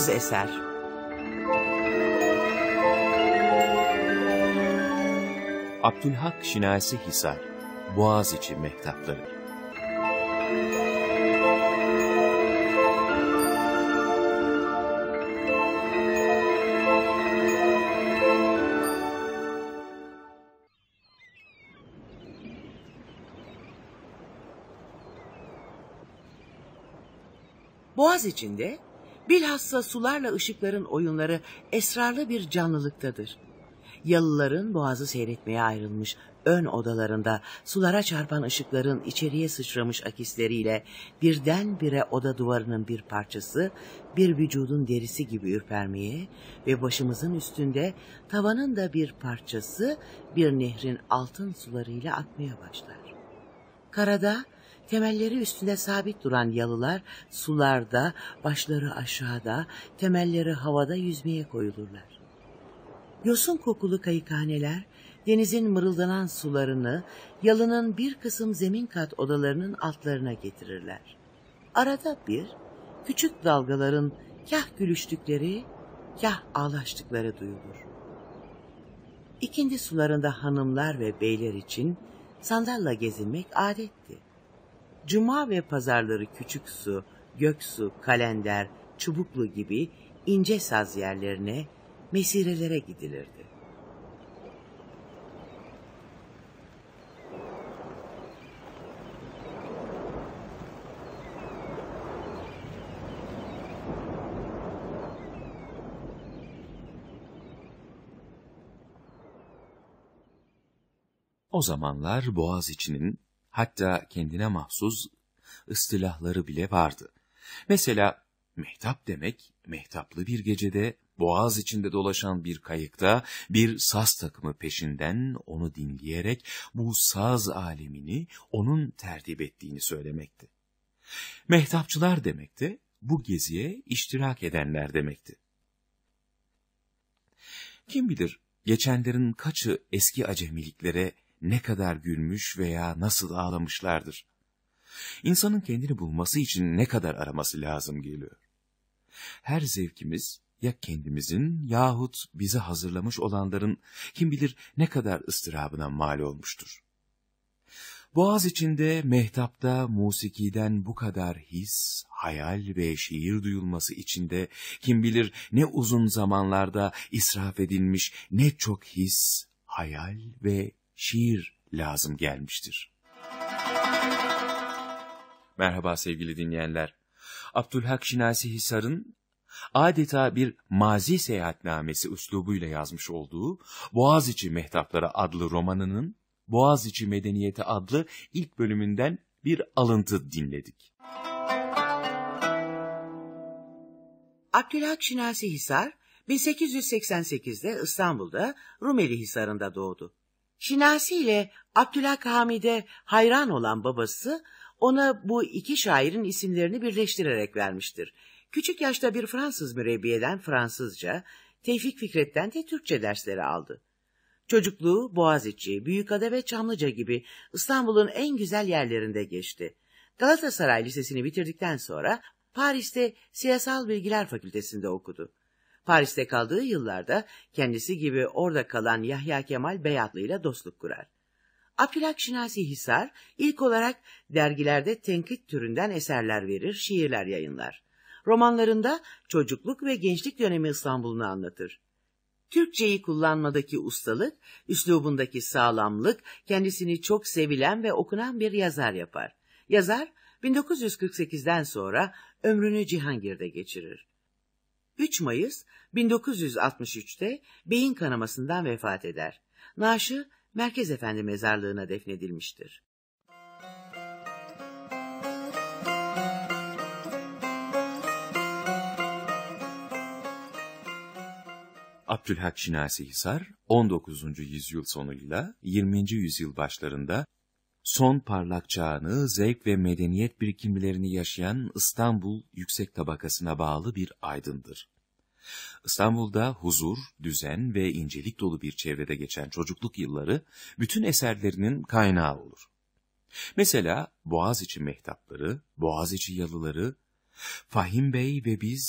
Bağımsız eser. Abdülhak Şinasi Hisar, Boğaziçi Mehtapları. Boğaz içinde, bilhassa sularla ışıkların oyunları esrarlı bir canlılıktadır. Yalıların boğazı seyretmeye ayrılmış ön odalarında sulara çarpan ışıkların içeriye sıçramış akisleriyle birdenbire oda duvarının bir parçası bir vücudun derisi gibi ürpermeye ve başımızın üstünde tavanın da bir parçası bir nehrin altın sularıyla akmaya başlar. Karada temelleri üstünde sabit duran yalılar sularda, başları aşağıda, temelleri havada yüzmeye koyulurlar. Yosun kokulu kayıkhaneler denizin mırıldanan sularını yalının bir kısım zemin kat odalarının altlarına getirirler. Arada bir küçük dalgaların kah gülüştükleri, kah ağlaştıkları duyulur. İkindi sularında hanımlar ve beyler için sandalla gezinmek adetti. Cuma ve pazarları küçük su, Göksu, Kalender, Çubuklu gibi ince saz yerlerine, mesirelere gidilirdi. O zamanlar Boğaziçi'nin hatta kendine mahsus ıstilahları bile vardı. Mesela mehtap demek, mehtaplı bir gecede boğaz içinde dolaşan bir kayıkta bir saz takımı peşinden onu dinleyerek bu saz alemini onun tertip ettiğini söylemekti. Mehtapçılar demek de bu geziye iştirak edenler demekti. Kim bilir geçenlerin kaçı eski acemiliklere ne kadar gülmüş veya nasıl ağlamışlardır. İnsanın kendini bulması için ne kadar araması lazım geliyor. Her zevkimiz ya kendimizin yahut bize hazırlamış olanların kim bilir ne kadar ıstırabına mal olmuştur. Boğaz içinde, mehtapta, musikiden bu kadar his, hayal ve şiir duyulması içinde kim bilir ne uzun zamanlarda israf edilmiş ne çok his, hayal ve şiir lazım gelmiştir. Merhaba sevgili dinleyenler. Abdülhak Şinasi Hisar'ın adeta bir mazi seyahatnamesi üslubuyla yazmış olduğu Boğaziçi Mehtapları adlı romanının Boğaziçi Medeniyeti adlı ilk bölümünden bir alıntı dinledik. Abdülhak Şinasi Hisar 1888'de İstanbul'da Rumeli Hisarı'nda doğdu. Şinasi ile Abdülhak Hamid'e hayran olan babası ona bu iki şairin isimlerini birleştirerek vermiştir. Küçük yaşta bir Fransız mürebbiyeden Fransızca, Tevfik Fikret'ten de Türkçe dersleri aldı. Çocukluğu Boğaziçi, Büyükada ve Çamlıca gibi İstanbul'un en güzel yerlerinde geçti. Galatasaray Lisesi'ni bitirdikten sonra Paris'te Siyasal Bilgiler Fakültesi'nde okudu. Paris'te kaldığı yıllarda kendisi gibi orada kalan Yahya Kemal Beyatlı ile dostluk kurar. Abdülhak Şinasi Hisar ilk olarak dergilerde tenkit türünden eserler verir, şiirler yayınlar. Romanlarında çocukluk ve gençlik dönemi İstanbul'unu anlatır. Türkçeyi kullanmadaki ustalık, üslubundaki sağlamlık kendisini çok sevilen ve okunan bir yazar yapar. Yazar 1948'den sonra ömrünü Cihangir'de geçirir. 3 Mayıs 1963'te beyin kanamasından vefat eder. Naaşı Merkez Efendi Mezarlığı'na defnedilmiştir. Abdülhak Şinasi Hisar, 19. yüzyıl sonuyla 20. yüzyıl başlarında son parlak çağını, zevk ve medeniyet birikimlerini yaşayan İstanbul yüksek tabakasına bağlı bir aydındır. İstanbul'da huzur, düzen ve incelik dolu bir çevrede geçen çocukluk yılları bütün eserlerinin kaynağı olur. Mesela Boğaziçi Mehtapları, Boğaziçi Yalıları, Fahim Bey ve Biz,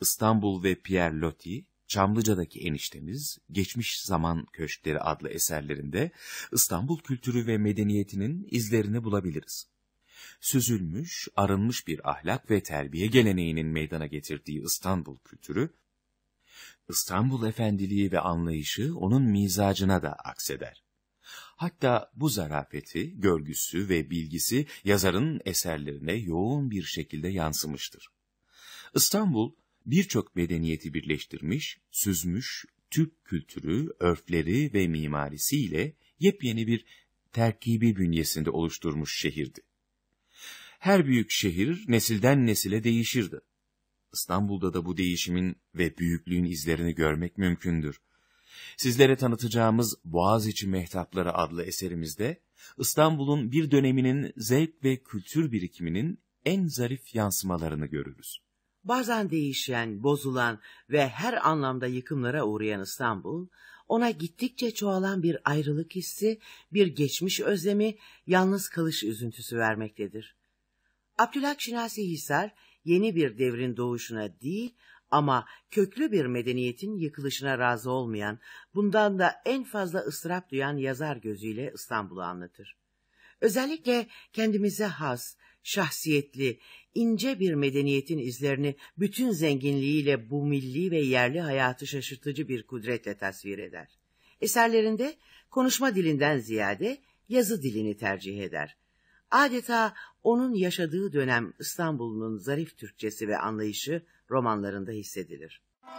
İstanbul ve Pierre Loti, Çamlıca'daki eniştemiz, Geçmiş Zaman Köşkleri adlı eserlerinde İstanbul kültürü ve medeniyetinin izlerini bulabiliriz. Süzülmüş, arınmış bir ahlak ve terbiye geleneğinin meydana getirdiği İstanbul kültürü, İstanbul efendiliği ve anlayışı onun mizacına da akseder. Hatta bu zarafeti, görgüsü ve bilgisi yazarın eserlerine yoğun bir şekilde yansımıştır. İstanbul, birçok medeniyeti birleştirmiş, süzmüş, Türk kültürü, örfleri ve mimarisiyle yepyeni bir terkibi bünyesinde oluşturmuş şehirdi. Her büyük şehir nesilden nesile değişirdi. İstanbul'da da bu değişimin ve büyüklüğün izlerini görmek mümkündür. Sizlere tanıtacağımız Boğaziçi Mehtapları adlı eserimizde, İstanbul'un bir döneminin zevk ve kültür birikiminin en zarif yansımalarını görürüz. Bazen değişen, bozulan ve her anlamda yıkımlara uğrayan İstanbul, ona gittikçe çoğalan bir ayrılık hissi, bir geçmiş özlemi, yalnız kalış üzüntüsü vermektedir. Abdülhak Şinasi Hisar, yeni bir devrin doğuşuna değil ama köklü bir medeniyetin yıkılışına razı olmayan, bundan da en fazla ıstırap duyan yazar gözüyle İstanbul'u anlatır. Özellikle kendimize has, şahsiyetli, ince bir medeniyetin izlerini bütün zenginliğiyle bu milli ve yerli hayatı şaşırtıcı bir kudretle tasvir eder. Eserlerinde konuşma dilinden ziyade yazı dilini tercih eder. Adeta onun yaşadığı dönem İstanbul'un zarif Türkçesi ve anlayışı romanlarında hissedilir.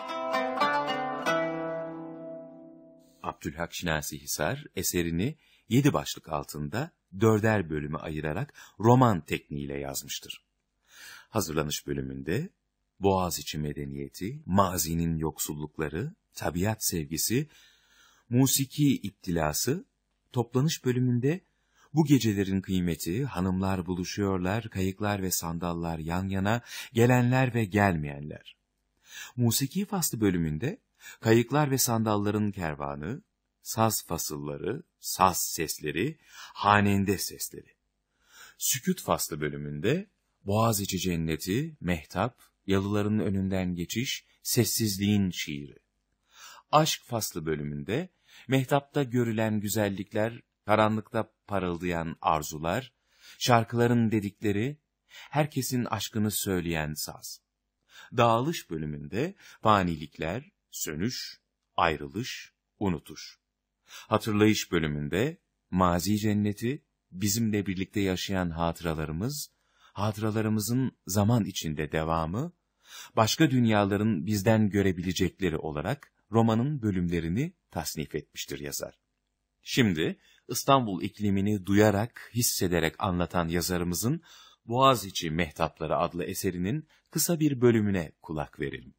Abdülhak Şinasi Hisar eserini 7 başlık altında 4'er bölüme ayırarak roman tekniğiyle yazmıştır. Hazırlanış bölümünde Boğaziçi medeniyeti, mazinin yoksullukları, tabiat sevgisi, musiki iptilası, toplanış bölümünde bu gecelerin kıymeti, hanımlar buluşuyorlar, kayıklar ve sandallar yan yana, gelenler ve gelmeyenler. Musiki faslı bölümünde kayıklar ve sandalların kervanı, saz fasılları, saz sesleri, hanende sesleri. Sükût faslı bölümünde Boğaziçi cenneti, mehtap, yalıların önünden geçiş, sessizliğin şiiri. Aşk faslı bölümünde mehtapta görülen güzellikler, karanlıkta parıldayan arzular, şarkıların dedikleri, herkesin aşkını söyleyen saz. Dağılış bölümünde fanilikler, sönüş, ayrılış, unutuş. Hatırlayış bölümünde mazi cenneti, bizimle birlikte yaşayan hatıralarımız, hatıralarımızın zaman içinde devamı, başka dünyaların bizden görebilecekleri olarak romanın bölümlerini tasnif etmiştir yazar. Şimdi İstanbul iklimini duyarak, hissederek anlatan yazarımızın Boğaziçi Mehtapları adlı eserinin kısa bir bölümüne kulak verelim.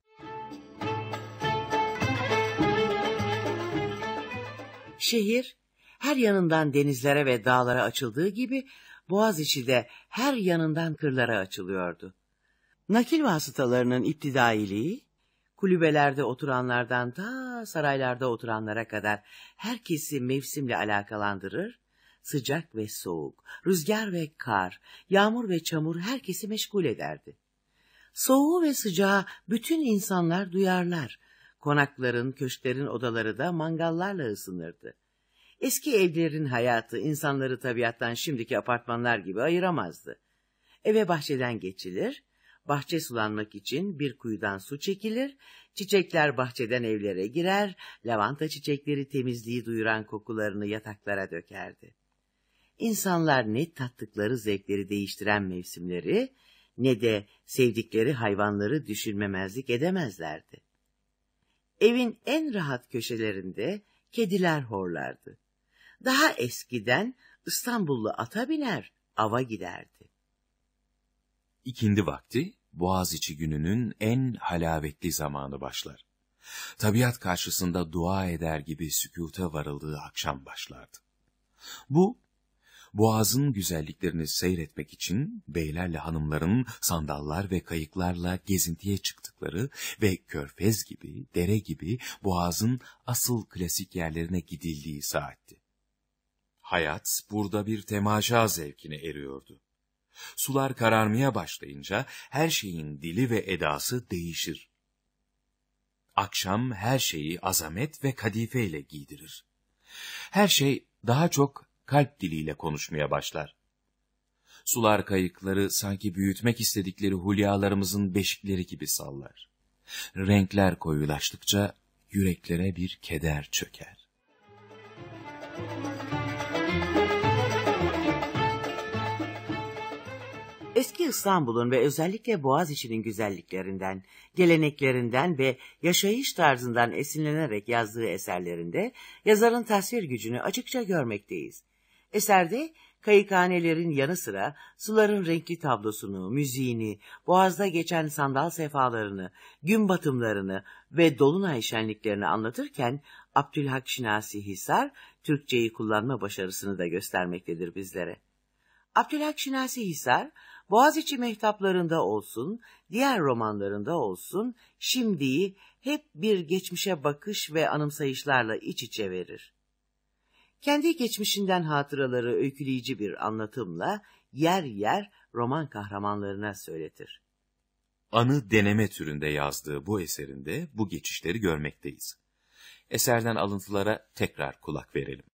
Şehir, her yanından denizlere ve dağlara açıldığı gibi Boğaziçi de her yanından kırlara açılıyordu. Nakil vasıtalarının iptidailiği, kulübelerde oturanlardan ta saraylarda oturanlara kadar herkesi mevsimle alakalandırır, sıcak ve soğuk, rüzgar ve kar, yağmur ve çamur herkesi meşgul ederdi. Soğuğu ve sıcağı bütün insanlar duyarlar, konakların, köşklerin odaları da mangallarla ısınırdı. Eski evlerin hayatı insanları tabiattan şimdiki apartmanlar gibi ayıramazdı. Eve bahçeden geçilir, bahçe sulanmak için bir kuyudan su çekilir, çiçekler bahçeden evlere girer, lavanta çiçekleri temizliği duyuran kokularını yataklara dökerdi. İnsanlar ne tattıkları zevkleri değiştiren mevsimleri, ne de sevdikleri hayvanları düşünmemezlik edemezlerdi. Evin en rahat köşelerinde kediler horlardı. Daha eskiden İstanbullu ata biner, ava giderdi. İkindi vakti, Boğaziçi gününün en halavetli zamanı başlar. Tabiat karşısında dua eder gibi sükûta varıldığı akşam başlardı. Bu, Boğaz'ın güzelliklerini seyretmek için beylerle hanımların sandallar ve kayıklarla gezintiye çıktıkları ve Körfez gibi, dere gibi Boğaz'ın asıl klasik yerlerine gidildiği saatti. Hayat burada bir temaşa zevkine eriyordu. Sular kararmaya başlayınca her şeyin dili ve edası değişir. akşam her şeyi azamet ve kadife ile giydirir. Her şey daha çok kalp diliyle konuşmaya başlar. Sular kayıkları sanki büyütmek istedikleri hulyalarımızın beşikleri gibi sallar. Renkler koyulaştıkça yüreklere bir keder çöker. Eski İstanbul'un ve özellikle Boğaziçi'nin güzelliklerinden, geleneklerinden ve yaşayış tarzından esinlenerek yazdığı eserlerinde yazarın tasvir gücünü açıkça görmekteyiz. Eserde kayıkhanelerin yanı sıra suların renkli tablosunu, müziğini, boğazda geçen sandal sefalarını, gün batımlarını ve dolunay şenliklerini anlatırken Abdülhak Şinasi Hisar, Türkçeyi kullanma başarısını da göstermektedir bizlere. Abdülhak Şinasi Hisar, Boğaziçi mehtaplarında olsun, diğer romanlarında olsun, şimdiyi hep bir geçmişe bakış ve anımsayışlarla iç içe verir. Kendi geçmişinden hatıraları öyküleyici bir anlatımla yer yer roman kahramanlarına söyletir. Anı deneme türünde yazdığı bu eserinde bu geçişleri görmekteyiz. Eserden alıntılara tekrar kulak verelim.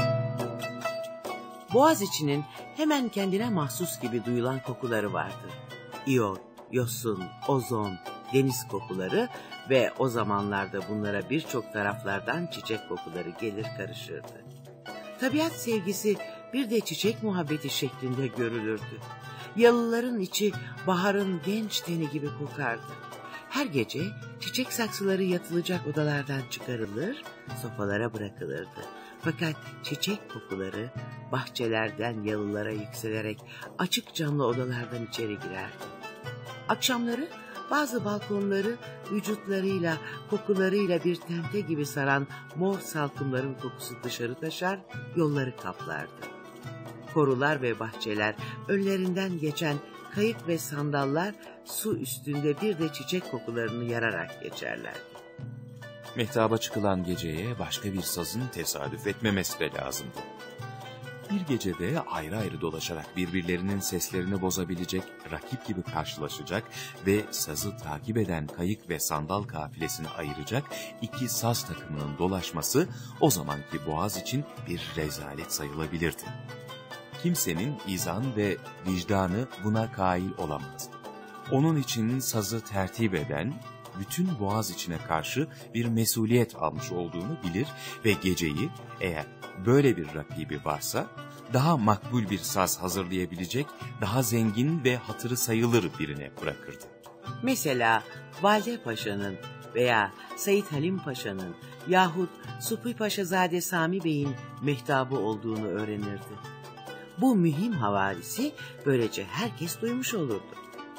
Boğaziçi'nin hemen kendine mahsus gibi duyulan kokuları vardır. İyot, yosun, ozon, deniz kokuları ve o zamanlarda bunlara birçok taraflardan çiçek kokuları gelir karışırdı. Tabiat sevgisi bir de çiçek muhabbeti şeklinde görülürdü. Yalıların içi baharın genç teni gibi kokardı. Her gece çiçek saksıları yatılacak odalardan çıkarılır, sofalara bırakılırdı. Fakat çiçek kokuları bahçelerden yalılara yükselerek açık camlı odalardan içeri girerdi. Akşamları bazı balkonları vücutlarıyla, kokularıyla bir tente gibi saran mor salkımların kokusu dışarı taşar, yolları kaplardı. Korular ve bahçeler, önlerinden geçen kayık ve sandallar su üstünde bir de çiçek kokularını yararak geçerlerdi. Mehtaba çıkılan geceye başka bir sazın tesadüf etmemesi de lazımdı. Bir gecede ayrı ayrı dolaşarak birbirlerinin seslerini bozabilecek, rakip gibi karşılaşacak ve sazı takip eden kayık ve sandal kafilesini ayıracak iki saz takımının dolaşması o zamanki Boğaz için bir rezalet sayılabilirdi. Kimsenin izan ve vicdanı buna kail olamazdı. Onun için sazı tertip eden, bütün Boğaz içine karşı bir mesuliyet almış olduğunu bilir ve geceyi eğer böyle bir rakibi varsa daha makbul bir saz hazırlayabilecek, daha zengin ve hatırı sayılır birine bırakırdı. Mesela Valide Paşa'nın veya Said Halim Paşa'nın yahut Supi Paşazade Sami Bey'in mehtabı olduğunu öğrenirdi. Bu mühim havadisi böylece herkes duymuş olurdu.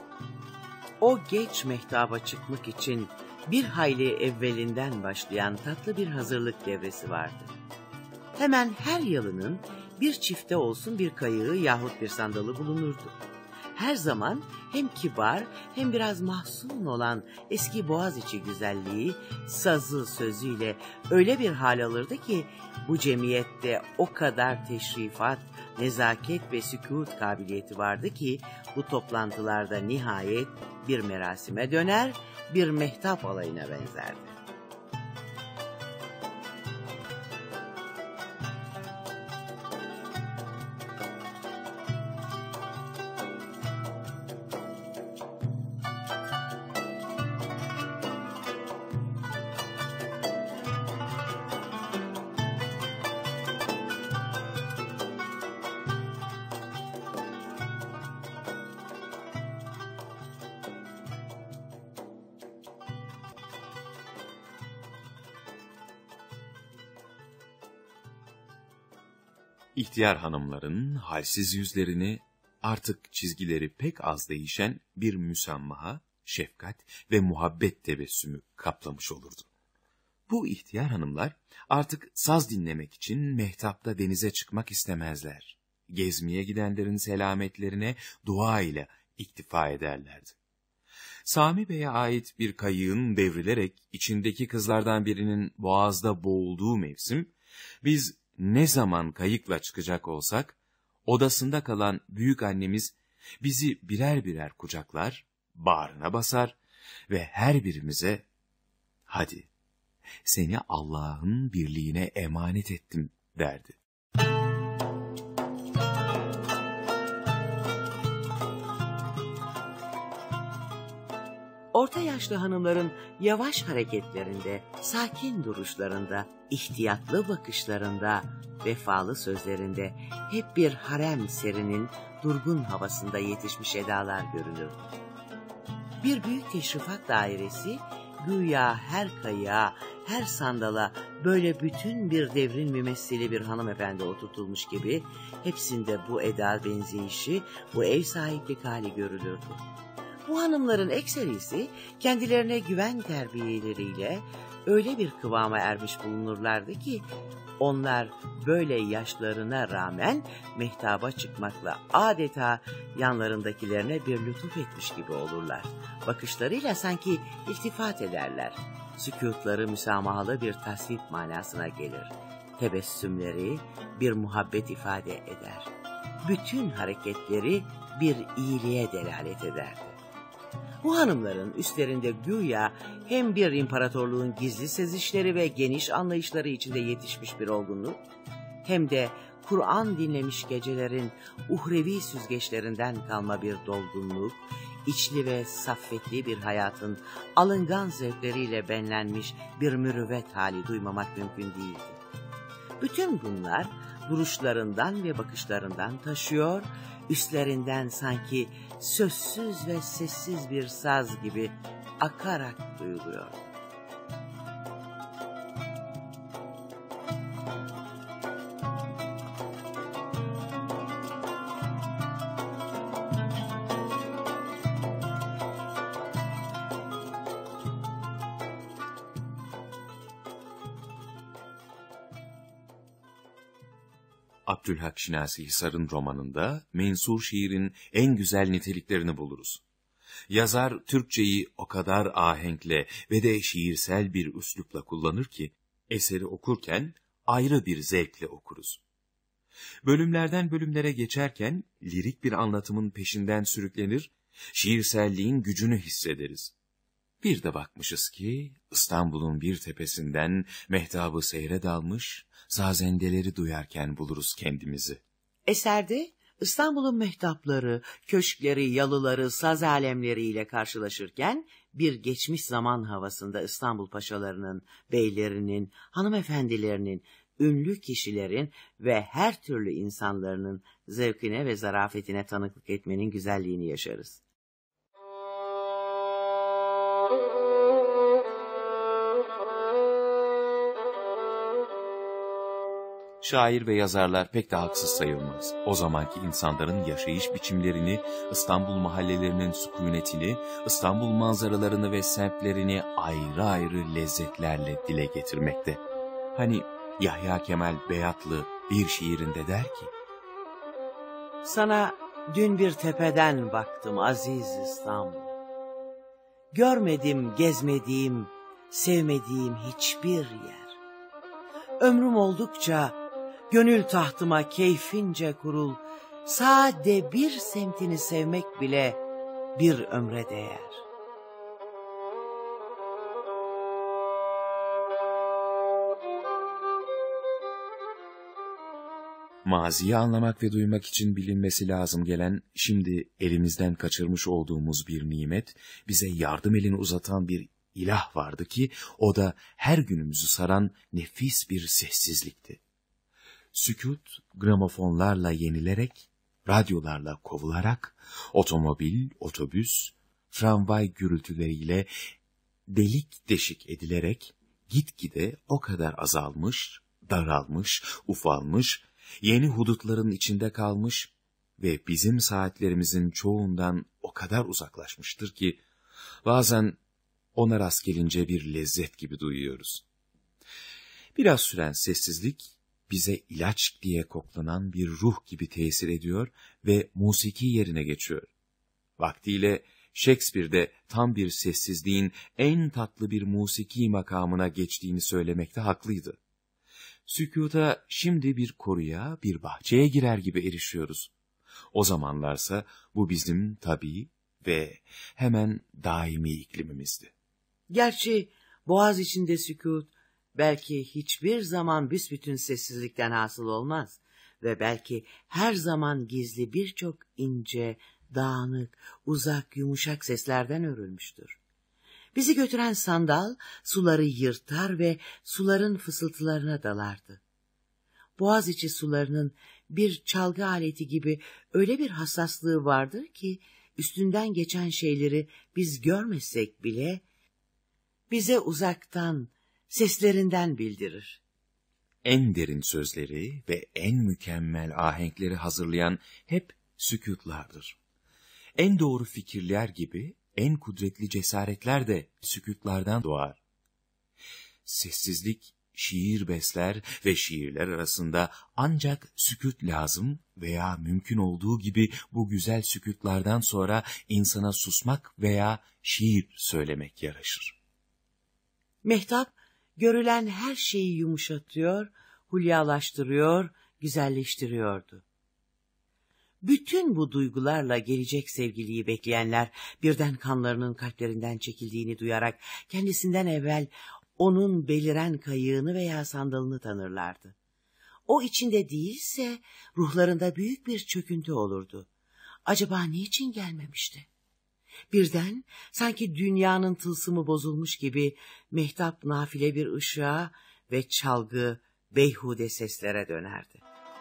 O geç mehtaba çıkmak için bir hayli evvelinden başlayan tatlı bir hazırlık devresi vardı. Hemen her yalının bir çifte olsun bir kayığı yahut bir sandalı bulunurdu. Her zaman hem kibar hem biraz mahzun olan eski Boğaziçi güzelliği sazı sözüyle öyle bir hal alırdı ki bu cemiyette o kadar teşrifat, nezaket ve sükût kabiliyeti vardı ki bu toplantılarda nihayet bir merasime döner, bir mehtap alayına benzerdi. İhtiyar hanımların halsiz yüzlerini artık çizgileri pek az değişen bir müsammaha, şefkat ve muhabbet tebessümü kaplamış olurdu. Bu ihtiyar hanımlar artık saz dinlemek için mehtapta denize çıkmak istemezler. Gezmeye gidenlerin selametlerine dua ile iktifa ederlerdi. Sami Bey'e ait bir kayığın devrilerek içindeki kızlardan birinin boğazda boğulduğu mevsim, biz ne zaman kayıkla çıkacak olsak, odasında kalan büyük annemiz bizi birer birer kucaklar, bağrına basar ve her birimize hadi seni Allah'ın birliğine emanet ettim derdi. Orta yaşlı hanımların yavaş hareketlerinde, sakin duruşlarında, ihtiyatlı bakışlarında, vefalı sözlerinde hep bir harem serinin durgun havasında yetişmiş edalar görülür. Bir büyük teşrifat dairesi güya her kayığa, her sandala böyle bütün bir devrin mümessili bir hanımefendi oturtulmuş gibi hepsinde bu eda benzeyişi, bu ev sahiplik hali görülürdü. Bu hanımların ekserisi kendilerine güven terbiyeleriyle öyle bir kıvama ermiş bulunurlardı ki onlar böyle yaşlarına rağmen mehtaba çıkmakla adeta yanlarındakilerine bir lütuf etmiş gibi olurlar. Bakışlarıyla sanki iltifat ederler. Sükûtları müsamahalı bir tasvip manasına gelir. Tebessümleri bir muhabbet ifade eder. Bütün hareketleri bir iyiliğe delalet ederdi. Bu hanımların üstlerinde güya hem bir imparatorluğun gizli sezişleri ve geniş anlayışları içinde yetişmiş bir olgunluk, hem de Kur'an dinlemiş gecelerin uhrevi süzgeçlerinden kalma bir dolgunluk, içli ve saffetli bir hayatın alıngan zevkleriyle benlenmiş bir mürüvvet hali duymamak mümkün değildi. Bütün bunlar duruşlarından ve bakışlarından taşıyor, üstlerinden sanki sözsüz ve sessiz bir saz gibi akarak duyuluyor. Abdülhak Şinasi Hisar'ın romanında mensur şiirin en güzel niteliklerini buluruz. Yazar Türkçeyi o kadar ahenkle ve de şiirsel bir üslupla kullanır ki, eseri okurken ayrı bir zevkle okuruz. Bölümlerden bölümlere geçerken lirik bir anlatımın peşinden sürüklenir, şiirselliğin gücünü hissederiz. Bir de bakmışız ki İstanbul'un bir tepesinden mehtabı seyre dalmış, sazendeleri duyarken buluruz kendimizi. Eserde İstanbul'un mehtapları, köşkleri, yalıları, saz alemleriyle karşılaşırken bir geçmiş zaman havasında İstanbul paşalarının, beylerinin, hanımefendilerinin, ünlü kişilerin ve her türlü insanların zevkine ve zarafetine tanıklık etmenin güzelliğini yaşarız. Şair ve yazarlar pek de haksız sayılmaz. O zamanki insanların yaşayış biçimlerini, İstanbul mahallelerinin sükunetini, İstanbul manzaralarını ve semtlerini ayrı ayrı lezzetlerle dile getirmekte. Hani Yahya Kemal Beyatlı bir şiirinde der ki: Sana dün bir tepeden baktım aziz İstanbul. Görmedim, gezmediğim, sevmediğim hiçbir yer. Ömrüm oldukça gönül tahtıma keyfince kurul, sade bir semtini sevmek bile bir ömre değer. Maziyi anlamak ve duymak için bilinmesi lazım gelen, şimdi elimizden kaçırmış olduğumuz bir nimet, bize yardım elini uzatan bir ilah vardı ki, o da her günümüzü saran nefis bir sessizlikti. Sükût, gramofonlarla yenilerek, radyolarla kovularak, otomobil, otobüs, tramvay gürültüleriyle delik deşik edilerek, gitgide o kadar azalmış, daralmış, ufalmış, yeni hudutların içinde kalmış ve bizim saatlerimizin çoğundan o kadar uzaklaşmıştır ki, bazen ona rast gelince bir lezzet gibi duyuyoruz. Biraz süren sessizlik, bize ilaç diye koklanan bir ruh gibi tesir ediyor ve musiki yerine geçiyor. Vaktiyle Shakespeare'de tam bir sessizliğin en tatlı bir musiki makamına geçtiğini söylemekte haklıydı. Sükûta şimdi bir koruya, bir bahçeye girer gibi erişiyoruz. O zamanlarsa bu bizim tabii ve hemen daimi iklimimizdi. Gerçi Boğaz içinde sükût belki hiçbir zaman büsbütün sessizlikten hasıl olmaz ve belki her zaman gizli birçok ince, dağınık, uzak, yumuşak seslerden örülmüştür. Bizi götüren sandal suları yırtar ve suların fısıltılarına dalardı. Boğaziçi sularının bir çalgı aleti gibi öyle bir hassaslığı vardır ki üstünden geçen şeyleri biz görmesek bile bize uzaktan, seslerinden bildirir. En derin sözleri ve en mükemmel ahenkleri hazırlayan hep sükûtlardır. En doğru fikirler gibi en kudretli cesaretler de sükûtlardan doğar. Sessizlik şiir besler ve şiirler arasında ancak sükût lazım veya mümkün olduğu gibi bu güzel sükûtlardan sonra insana susmak veya şiir söylemek yaraşır. Mehtap, görülen her şeyi yumuşatıyor, hulyalaştırıyor, güzelleştiriyordu. Bütün bu duygularla gelecek sevgiliyi bekleyenler birden kanlarının kalplerinden çekildiğini duyarak kendisinden evvel onun beliren kayığını veya sandalını tanırlardı. O içinde değilse ruhlarında büyük bir çöküntü olurdu. Acaba niçin gelmemişti? Birden sanki dünyanın tılsımı bozulmuş gibi mehtap nafile bir ışığa ve çalgı beyhude seslere dönerdi.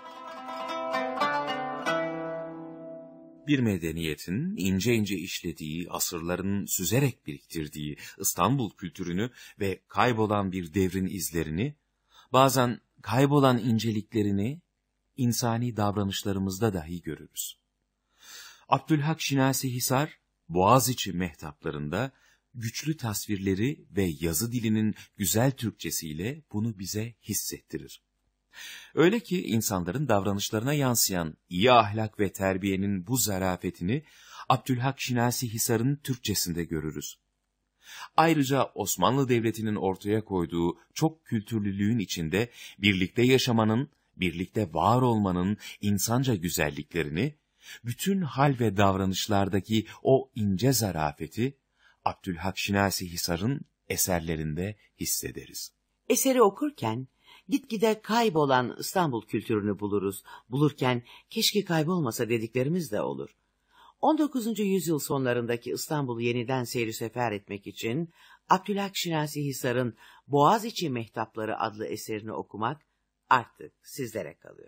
Bir medeniyetin ince ince işlediği, asırların süzerek biriktirdiği İstanbul kültürünü ve kaybolan bir devrin izlerini, bazen kaybolan inceliklerini insani davranışlarımızda dahi görürüz. Abdülhak Şinasi Hisar, Boğaziçi mehtaplarında güçlü tasvirleri ve yazı dilinin güzel Türkçesiyle bunu bize hissettirir. Öyle ki insanların davranışlarına yansıyan iyi ahlak ve terbiyenin bu zarafetini Abdülhak Şinasi Hisar'ın Türkçesinde görürüz. Ayrıca Osmanlı Devleti'nin ortaya koyduğu çok kültürlülüğün içinde birlikte yaşamanın, birlikte var olmanın insanca güzelliklerini, bütün hal ve davranışlardaki o ince zarafeti Abdülhak Şinasi Hisar'ın eserlerinde hissederiz. Eseri okurken gitgide kaybolan İstanbul kültürünü buluruz. Bulurken keşke kaybolmasa dediklerimiz de olur. 19. yüzyıl sonlarındaki İstanbul'u yeniden seyri sefer etmek için Abdülhak Şinasi Hisar'ın Boğaziçi Mehtapları adlı eserini okumak artık sizlere kalıyor.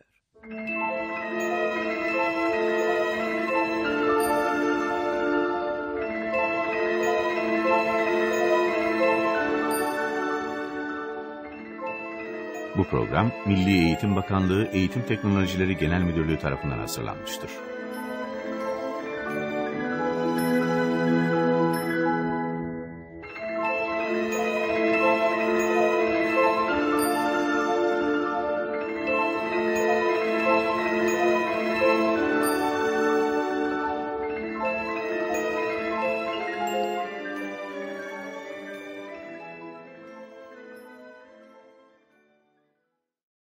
Bu program Milli Eğitim Bakanlığı Eğitim Teknolojileri Genel Müdürlüğü tarafından hazırlanmıştır.